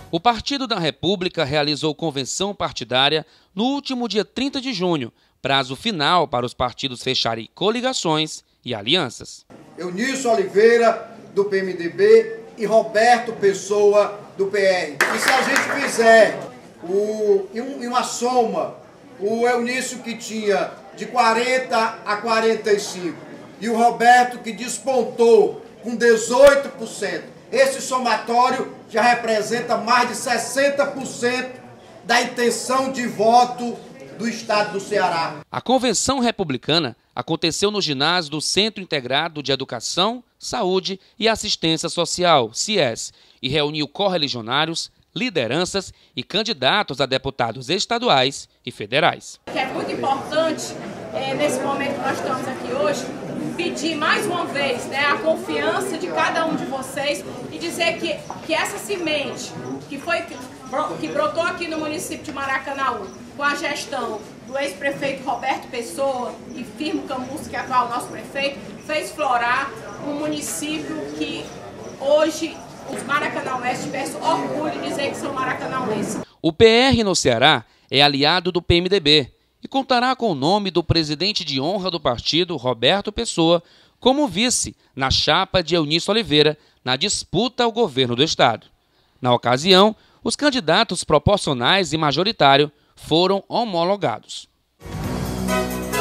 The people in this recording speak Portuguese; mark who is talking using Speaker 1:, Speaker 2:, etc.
Speaker 1: O Partido da República realizou convenção partidária no último dia 30 de junho, prazo final para os partidos fecharem coligações e alianças.
Speaker 2: Eunício Oliveira, do PMDB, e Roberto Pessoa, do PR. E se a gente fizer uma soma, o Eunício que tinha de 40 a 45 e o Roberto que despontou com 18%, esse somatório já representa mais de 60% da intenção de voto do estado do Ceará.
Speaker 1: A convenção republicana aconteceu no ginásio do Centro Integrado de Educação, Saúde e Assistência Social, CIES, e reuniu correligionários, lideranças e candidatos a deputados estaduais e federais.
Speaker 3: É muito importante, nesse momento que nós estamos aqui hoje, pedir mais uma vez a confiança de cada um de vocês e dizer que essa semente que brotou aqui no município de Maracanaú, com a gestão do ex-prefeito Roberto Pessoa e Firmo Camus, que é atual nosso prefeito, fez florar um município que hoje os maracanauenses tivessem orgulho de dizer que são maracanauenses.
Speaker 1: O PR no Ceará é aliado do PMDB e contará com o nome do presidente de honra do partido, Roberto Pessoa, como vice na chapa de Eunício Oliveira na disputa ao governo do estado. Na ocasião, os candidatos proporcionais e majoritário foram homologados.